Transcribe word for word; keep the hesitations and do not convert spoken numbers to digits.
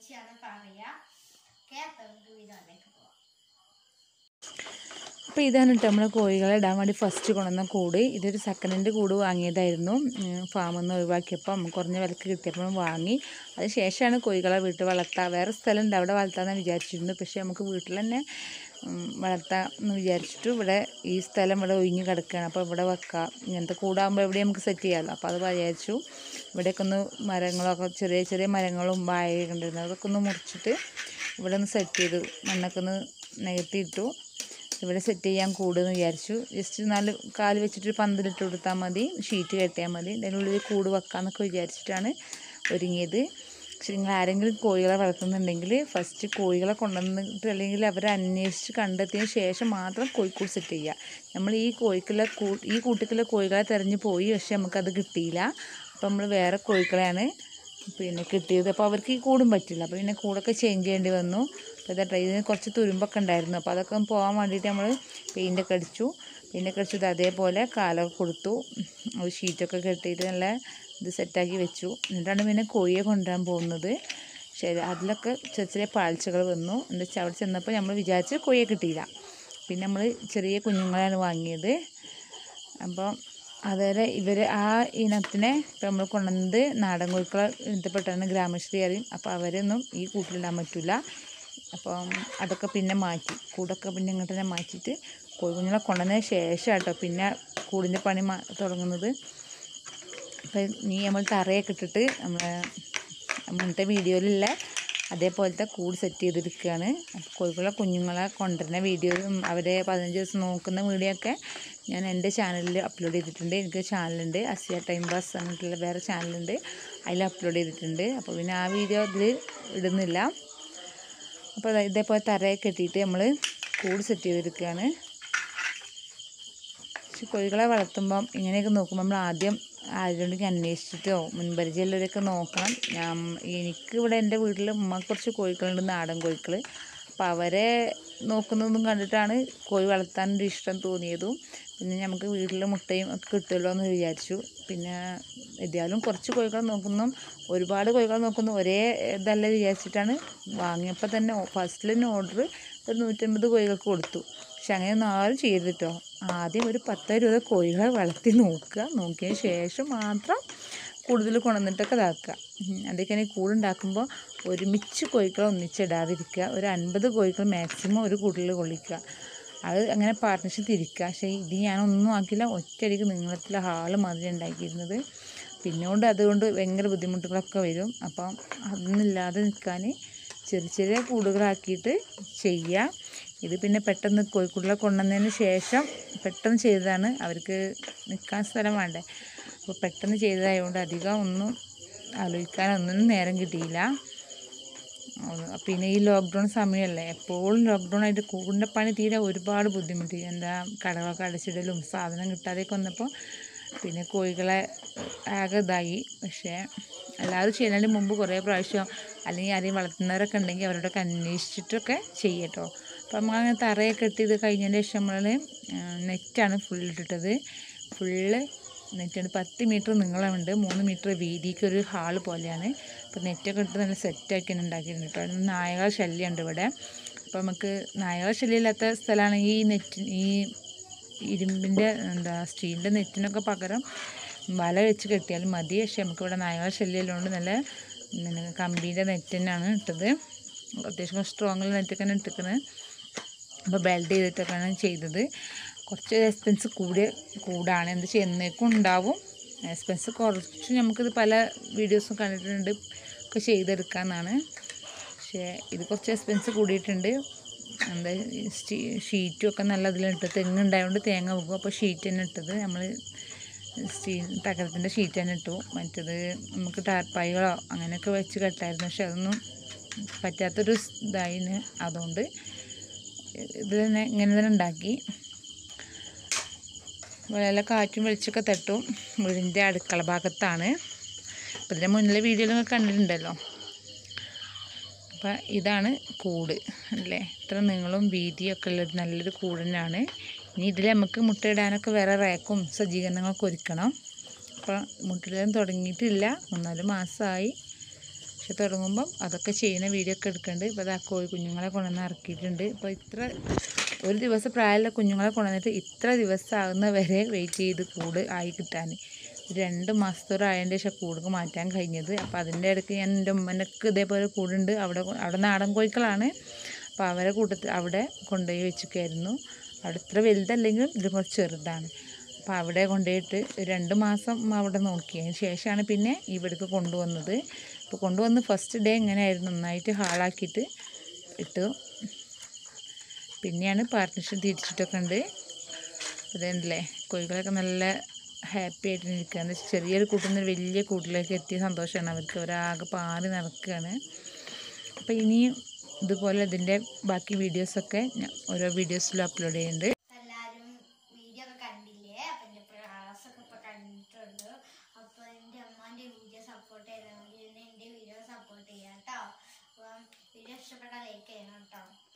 ഒരുമിച്ചാണ് പറയുക. കേട്ടോ, നമുക്ക് വീഡിയോയിലേക്ക് പോവാം. അപ്പോൾ ഇതാണ് കേട്ടോ നമ്മൾ കോഴികളെ ഇടാൻ വേണ്ടി ഫസ്റ്റ് കൊണ്ടുവന്ന കൂട്. ഇതൊരു സെക്കൻഡ് ഹാൻഡ് കൂട് വാങ്ങിയതായിരുന്നു. ഫാമിൽ നിന്ന് ഒഴിവാക്കിയപ്പോൾ നമുക്ക് കുറഞ്ഞ വിലക്ക് കിട്ടിയപ്പോൾ വാങ്ങി. അതിന് ശേഷമാണ് കോഴികളെ വീട്ടിൽ വളർത്താം. വേറെ സ്ഥലമുണ്ട്, അവിടെ വളർത്താമെന്ന് വിചാരിച്ചിരുന്നു. പക്ഷേ നമുക്ക് വീട്ടിൽ തന്നെ വളർത്താം എന്ന് വിചാരിച്ചിട്ട് ഇവിടെ ഈ സ്ഥലം ഇവിടെ ഒഴിഞ്ഞ് കിടക്കുകയാണ്. അപ്പോൾ ഇവിടെ വെക്കാം, ഇങ്ങനത്തെ കൂടാകുമ്പോൾ എവിടെ നമുക്ക് സെറ്റ് ചെയ്യാമല്ലോ. അപ്പോൾ അത് വിചാരിച്ചു. ഇവിടെയൊക്കെ ഒന്ന് മരങ്ങളൊക്കെ ചെറിയ ചെറിയ മരങ്ങളും വാഴയൊക്കെ ഉണ്ടായിരുന്നു, അതൊക്കെ ഒന്ന് മുറിച്ചിട്ട് ഇവിടെ ഒന്ന് സെറ്റ് ചെയ്തു. മണ്ണൊക്കെ ഒന്ന് നികത്തിയിട്ടു. ഇവിടെ സെറ്റ് ചെയ്യാൻ കൂടുമെന്ന് വിചാരിച്ചു. ജസ്റ്റ് നാല് കാല് വെച്ചിട്ട് പന്തലിട്ട് കൊടുത്താൽ മതി, ഷീറ്റ് കെട്ടിയാൽ മതി. അതിനുള്ളിൽ കൂട് വെക്കാമെന്നൊക്കെ വിചാരിച്ചിട്ടാണ് ഒരുങ്ങിയത്. പക്ഷെ നിങ്ങൾ ആരെങ്കിലും കോഴികളെ വളർത്തുന്നുണ്ടെങ്കിൽ ഫസ്റ്റ് കോഴികളെ കൊണ്ടുവന്നിട്ട് അല്ലെങ്കിൽ അവരെ അന്വേഷിച്ച് കണ്ടെത്തിയതിന് ശേഷം മാത്രം കോഴിക്കൂട് സെറ്റ് ചെയ്യുക. നമ്മൾ ഈ കോഴിക്കുള്ള കൂ ഈ കൂട്ടത്തിലെ കോഴികളെ തിരഞ്ഞു പോയി, പക്ഷെ നമുക്കത് കിട്ടിയില്ല. അപ്പോൾ നമ്മൾ വേറെ കോഴികളെയാണ് പിന്നെ കിട്ടിയത്. അപ്പോൾ അവർക്ക് ഈ കൂടും പറ്റില്ല. അപ്പോൾ പിന്നെ കൂടൊക്കെ ചേഞ്ച് ചെയ്യേണ്ടി വന്നു. അപ്പോൾ ഇതാ ഇതിന് കുറച്ച് തുരുമ്പൊക്കെ ഉണ്ടായിരുന്നു. അപ്പോൾ അതൊക്കെ പോകാൻ വേണ്ടിയിട്ട് നമ്മൾ പെയിൻ്റൊക്കെ അടിച്ചു. പെയിൻ്റൊക്കെ അടിച്ചത് അതേപോലെ കാലൊക്കെ കൊടുത്തു. ഒരു ഷീറ്റൊക്കെ കെട്ടിയിട്ട് നല്ല ഇത് സെറ്റാക്കി വെച്ചു. എന്നിട്ടാണ് പിന്നെ കോഴിയെ കൊണ്ടുവരാൻ പോകുന്നത്. ശരി, അതിലൊക്കെ ചെറിയ ചെറിയ പാഴ്ചകൾ വന്നു. എന്താ വെച്ചാൽ അവിടെ ചെന്നപ്പോൾ നമ്മൾ വിചാരിച്ച് കോഴിയെ കിട്ടിയില്ല. പിന്നെ നമ്മൾ ചെറിയ കുഞ്ഞുങ്ങളെയാണ് വാങ്ങിയത്. അപ്പോൾ അതുവരെ ഇവർ ആ ഇനത്തിനെ ഇപ്പം നമ്മൾ കൊണ്ടുവന്നത് നാടൻ കോഴിക്കളെ ഇനത്തിൽപ്പെട്ടാണ്, ഗ്രാമശ്രീ അറിയും. അപ്പോൾ അവരൊന്നും ഈ കൂട്ടിലിടാൻ പറ്റില്ല. അപ്പം അതൊക്കെ പിന്നെ മാറ്റി, കൂടൊക്കെ പിന്നെ ഇങ്ങോട്ട് തന്നെ മാറ്റിയിട്ട് കോഴിക്കുഞ്ഞുങ്ങളെ കൊണ്ടുവന്നതിന് ശേഷം കേട്ടോ പിന്നെ കൂടിൻ്റെ പണി തുടങ്ങുന്നത്. അപ്പം നീ നമ്മൾ തറയൊക്കെ ഇട്ടിട്ട് നമ്മൾ മുന്നത്തെ വീഡിയോയിലുള്ള അതേപോലത്തെ കൂട് സെറ്റ് ചെയ്തെടുക്കുകയാണ്. അപ്പോൾ കോഴികളെ കുഞ്ഞുങ്ങളെ കൊണ്ടുവരുന്ന വീഡിയോയും അവരെ പതിനഞ്ച് ദിവസം നോക്കുന്ന വീഡിയോ ഒക്കെ ഞാൻ എൻ്റെ ചാനലിൽ അപ്ലോഡ് ചെയ്തിട്ടുണ്ട്. എനിക്ക് ചാനലുണ്ട്, അസിയ ടൈം പാസ് എന്നിട്ടുള്ള വേറെ ചാനലുണ്ട്, അതിൽ അപ്ലോഡ് ചെയ്തിട്ടുണ്ട്. അപ്പോൾ പിന്നെ ആ വീഡിയോ ഇതിൽ ഇടുന്നില്ല. അപ്പോൾ ഇതേപോലെ തറയൊക്കെ കെട്ടിയിട്ട് നമ്മൾ കൂട് സെറ്റ് ചെയ്തെടുക്കുകയാണ്. പക്ഷെ കോഴികളെ വളർത്തുമ്പം ഇങ്ങനെയൊക്കെ നോക്കുമ്പോൾ നമ്മൾ ആദ്യം ആരോടെങ്കിൽ അന്വേഷിച്ചിട്ടോ മുൻപരിചയമുള്ളവരൊക്കെ നോക്കണം. ഞാൻ എനിക്കിവിടെ എൻ്റെ വീട്ടിൽ ഉമ്മ കുറച്ച് കോഴികളുണ്ട്, നാടൻ കോഴികൾ. അപ്പോൾ അവരെ നോക്കുന്നതൊന്നും കണ്ടിട്ടാണ് കോഴി വളർത്താനൊരു ഇഷ്ടം തോന്നിയതും. പിന്നെ നമുക്ക് വീട്ടിൽ മുട്ടയും ഒക്കെ കിട്ടുമല്ലോ എന്ന് വിചാരിച്ചു. പിന്നെ ഏതായാലും കുറച്ച് കോഴികൾ നോക്കുന്നു, ഒരുപാട് കോഴികൾ നോക്കുന്നു, ഒരേ ഇതല്ല വിചാരിച്ചിട്ടാണ് വാങ്ങിയപ്പോൾ തന്നെ ഫസ്റ്റിൽ തന്നെ ഓർഡർ ഒരു നൂറ്റമ്പത് കോഴികൾക്ക് കൊടുത്തു. പക്ഷെ അങ്ങനെയൊന്നും ആരും ചെയ്തിട്ടോ. ആദ്യം ഒരു പത്ത് ഇരുപത് കോഴികളെ വളർത്തി നോക്കുക, നോക്കിയതിന് ശേഷം മാത്രം കൂടുതൽ കൊണ്ടുവന്നിട്ടൊക്കെ ഇതാക്കുക. അതൊക്കെയാണ് ഈ കൂടുണ്ടാക്കുമ്പോൾ ഒരുമിച്ച് കോഴികളെ ഒന്നിച്ചിടാതിരിക്കുക. ഒരു അൻപത് കോഴികൾ മാക്സിമം ഒരു കൂട്ടിൽ കൊള്ളിക്കുക. അത് അങ്ങനെ പാർട്ട്ണർഷിപ്പ് തിരിക്കുക. പക്ഷേ ഇത് ഞാനൊന്നും ആക്കില്ല, ഒറ്റയടിക്ക് നീളത്തിലെ ഹാള് മാതിരി ഉണ്ടാക്കിയിരുന്നത്. പിന്നോണ്ട് അതുകൊണ്ട് ഭയങ്കര ബുദ്ധിമുട്ടുകളൊക്കെ വരും. അപ്പം അതൊന്നുമില്ലാതെ നിൽക്കാൻ ചെറിയ ചെറിയ കൂടുകളാക്കിയിട്ട് ചെയ്യുക. ഇത് പിന്നെ പെട്ടെന്ന് കോഴിക്കൂടുകളെ കൊണ്ടുവന്നതിന് ശേഷം പെട്ടെന്ന് ചെയ്തതാണ്, അവർക്ക് നിൽക്കാൻ സ്ഥലം വേണ്ടേ. അപ്പോൾ പെട്ടെന്ന് ചെയ്തതായതുകൊണ്ട് അധികം ഒന്നും ആലോചിക്കാനൊന്നും നേരം കിട്ടിയില്ല. പിന്നെ ഈ ലോക്ക്ഡൗൺ സമയമല്ലേ, എപ്പോഴും ലോക്ക്ഡൗൺ ആയിട്ട് കൂടിൻ്റെ പണി തീരെ ഒരുപാട് ബുദ്ധിമുട്ടി. എന്താ കടകളൊക്കെ അടച്ചിടലും സാധനം കിട്ടാതെയൊക്കെ വന്നപ്പോൾ പിന്നെ കോഴികളെ ആകെ ഇതായി. പക്ഷേ എല്ലാവരും ചെയ്യുന്നതിന് മുമ്പ് കുറേ പ്രാവശ്യം അല്ലെങ്കിൽ ആരെയും വളർത്തുന്നവരൊക്കെ ഉണ്ടെങ്കിൽ അവരോടൊക്കെ അന്വേഷിച്ചിട്ടൊക്കെ ചെയ്യട്ടോ. അപ്പം നമ്മളങ്ങനെ തറയൊക്കെ ഇട്ട് ഇത് കഴിഞ്ഞതിന് ശേഷം നമ്മൾ നെറ്റാണ് ഫുൾ ഇട്ടിട്ടത്. ഫുള്ള് നെറ്റാണ്, പത്ത് മീറ്റർ നീളമുണ്ട്, മൂന്ന് മീറ്റർ വീതിക്കൊരു ഹാള് പോലെയാണ്. അപ്പോൾ നെറ്റൊക്കെ ഇട്ട് നല്ല സെറ്റാക്കി ഉണ്ടാക്കിയിട്ടുണ്ട് കേട്ടോ. നായകളുടെ ശല്യമുണ്ട് ഇവിടെ. അപ്പോൾ നമുക്ക് നായകളുടെ ശല്യമില്ലാത്ത സ്ഥലമാണെങ്കിൽ ഈ നെറ്റ് ഈ ഇരുമ്പിൻ്റെ എന്താ സ്റ്റീലിൻ്റെ നെറ്റിനൊക്കെ പകരം വല വെച്ച് കെട്ടിയാലും മതി. പക്ഷേ നമുക്കിവിടെ നായകളുടെ ശല്യമുള്ളതുകൊണ്ട് നല്ല പിന്നെ കമ്പീൻ്റെ നെറ്റ് തന്നെയാണ് ഇട്ടത്. അത്യാവശ്യം സ്ട്രോങ്ങിൽ നെറ്റൊക്കെ തന്നെ ഇട്ടിക്കുന്നത്. അപ്പോൾ ബെൽഡ് ചെയ്തിട്ടൊക്കെയാണ് ചെയ്തത്. കുറച്ച് എക്സ്പെൻസ് കൂടിയ കൂടാണ്, എന്ത് ചെയ്യുന്നേക്കും ഉണ്ടാവും എക്സ്പെൻസ്. കുറച്ച് നമുക്കിത് പല വീഡിയോസും കണ്ടിട്ടുണ്ട് ഒക്കെ ചെയ്തെടുക്കാമെന്നാണ്. പക്ഷേ ഇത് കുറച്ച് എക്സ്പെൻസ് കൂടിയിട്ടുണ്ട്. എന്താ ഷീറ്റും ഒക്കെ നല്ല ഇതിലിട്ട്, തെങ്ങുണ്ടായതുകൊണ്ട് തേങ്ങ വെക്കും. അപ്പോൾ ഷീറ്റ് തന്നെ ഇട്ടത് നമ്മൾ സ്റ്റീൽ തകരത്തിൻ്റെ ഷീറ്റ് തന്നെ ഇട്ടു. മറ്റത് നമുക്ക് ടാർപ്പായികളോ അങ്ങനെയൊക്കെ വെച്ച് കെട്ടായിരുന്നു. പക്ഷെ അതൊന്നും പറ്റാത്തൊരു ഇതായിന്, അതുകൊണ്ട് ഇത് തന്നെ ഇങ്ങനെ തന്നെ ഉണ്ടാക്കി. വളരെ കാറ്റും വെളിച്ചൊക്കെ തട്ടും. വീടിൻ്റെ അടുക്കള ഭാഗത്താണ്. അപ്പോൾ ഇതിൻ്റെ മുന്നിലെ വീഡിയോയിൽ നിങ്ങൾ കണ്ടിട്ടുണ്ടല്ലോ. അപ്പോൾ ഇതാണ് കൂട് അല്ലേ, ഇത്ര നീളവും വീതിയൊക്കെ ഉള്ളത് നല്ലൊരു കൂട് തന്നെയാണ്. ഇനി ഇതിൽ നമുക്ക് മുട്ടയിടാനൊക്കെ വേറെ റാക്കും സജ്ജീകരണങ്ങളൊക്കെ ഒരുക്കണം. അപ്പോൾ മുട്ടയിടാൻ തുടങ്ങിയിട്ടില്ല, മൂന്നാല് മാസമായി. പക്ഷെ തുടങ്ങുമ്പം അതൊക്കെ ചെയ്യുന്ന വീഡിയോ ഒക്കെ എടുക്കുന്നുണ്ട്. ഇപ്പോൾ അതാ കോഴി കുഞ്ഞുങ്ങളെ കൊണ്ടുവന്ന് ഇറക്കിയിട്ടുണ്ട്. ഇപ്പോൾ ഇത്ര ഒരു ദിവസം പ്രായമുള്ള കുഞ്ഞുങ്ങളെ കൊണ്ടുവന്നിട്ട് ഇത്ര ദിവസം ആകുന്ന വരെ വെയിറ്റ് ചെയ്ത് കൂട് ആയി കിട്ടാൻ. രണ്ട് മാസത്തോളം ആയതിൻ്റെ ശേഷം കൂട് മാറ്റാൻ കഴിഞ്ഞത്. അപ്പോൾ അതിൻ്റെ ഇടയ്ക്ക് ഞാൻ എൻ്റെ ഉമ്മനക്ക് ഇതേപോലെ കൂടുണ്ട്. അവിടെ അവിടെ നാടൻ കോഴിക്കളാണ്. അപ്പോൾ അവരെ കൂട്ടത്തിൽ അവിടെ കൊണ്ടുപോയി വെച്ചിരിക്കുകയായിരുന്നു. അവിടെ ഇത്ര വലുതല്ലെങ്കിലും ഇത് കുറച്ച് ചെറുതാണ്. അപ്പോൾ അവിടെ കൊണ്ടുപോയിട്ട് രണ്ട് മാസം അവിടെ നോക്കിയതിന് ശേഷമാണ് പിന്നെ ഇവിടേക്ക് കൊണ്ടുവന്നത്. അപ്പോൾ കൊണ്ടുവന്ന് ഫസ്റ്റ് ഡേ ഇങ്ങനെയായിരുന്നു, നന്നായിട്ട് ഹാളാക്കിയിട്ട് ഇട്ടു. പിന്നെയാണ് പാർട്ട്ണർഷിപ്പ് തിരിച്ചിട്ടൊക്കെ ഉണ്ട്. അതുകൊണ്ടല്ലേ കോഴികളൊക്കെ നല്ല ഹാപ്പി ആയിട്ട് നിൽക്കുക. എന്താ വെച്ചാൽ ചെറിയൊരു കൂട്ടിൽ നിന്ന് വലിയ കൂട്ടിലേക്ക് എത്തിയ സന്തോഷമാണ് അവർക്ക്. ഒരാകെ പാറി നടക്കുകയാണ്. അപ്പോൾ ഇനിയും ഇതുപോലെ ഇതിൻ്റെ ബാക്കി വീഡിയോസൊക്കെ ഞാൻ ഓരോ വീഡിയോസിലും അപ്ലോഡ് ചെയ്യുന്നുണ്ട്. എല്ലാവരും വീഡിയോ ഒക്കെ കണ്ടില്ലേ? അപ്പം എൻ്റെ പ്രയാസമൊക്കെ ഇപ്പോൾ കണ്ടിട്ടുണ്ട്. അപ്പോൾ എൻ്റെ അമ്മാൻ്റെ വീഡിയോ സപ്പോർട്ട് ചെയ്താൽ മതി. എൻ്റെ വീഡിയോ സപ്പോർട്ട് ചെയ്യാം കേട്ടോ. അപ്പം വീഡിയോ ഇഷ്ടപ്പെട്ടാൽ ലൈക്ക് ചെയ്യണം കേട്ടോ.